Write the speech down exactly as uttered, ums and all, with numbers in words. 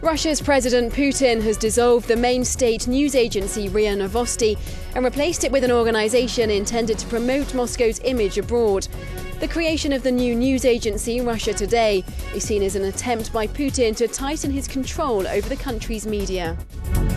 Russia's President Putin has dissolved the main state news agency R I A Novosti and replaced it with an organisation intended to promote Moscow's image abroad. The creation of the new news agency, Russia Today, is seen as an attempt by Putin to tighten his control over the country's media.